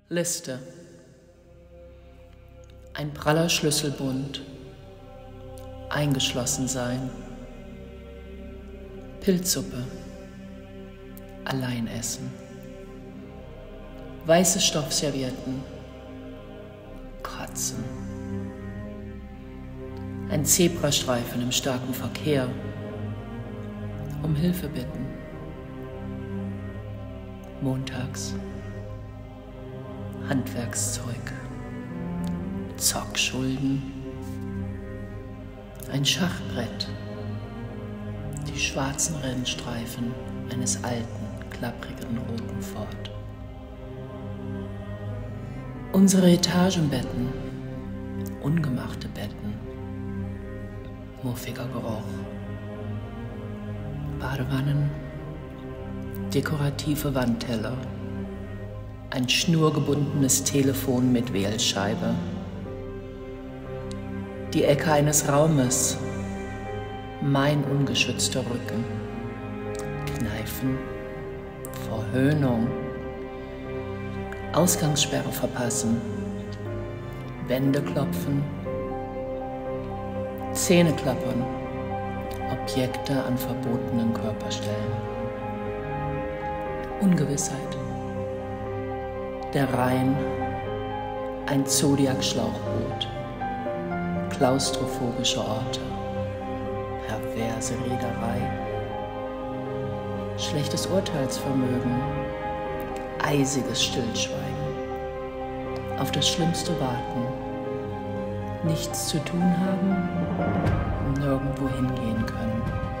Liste. Ein praller Schlüsselbund. Eingeschlossen sein. Pilzsuppe. Allein essen. Weiße Stoffservietten. Kotzen. Ein Zebrastreifen im starken Verkehr. Um Hilfe bitten. Montags. Handwerkszeug. Zockschulden. Ein Schachbrett. Die schwarzen Rennstreifen eines alten, klapprigen roten Ford. Unsere Etagenbetten. Ungemachte Betten. Muffiger Geruch. Badewannen. Dekorative Wandteller. Ein schnurgebundenes Telefon mit Wählscheibe. Die Ecke eines Raumes. Mein ungeschützter Rücken. Kneifen. Verhöhnung. Ausgangssperre verpassen. Wände klopfen. Zähne klappern. Objekte an verbotenen Körperstellen. Ungewissheit. Der Rhein, ein Zodiac-Schlauchboot, klaustrophobische Orte, perverse Reederei, schlechtes Urteilsvermögen, eisiges Stillschweigen, auf das Schlimmste warten, nichts zu tun haben, nirgendwo hingehen können.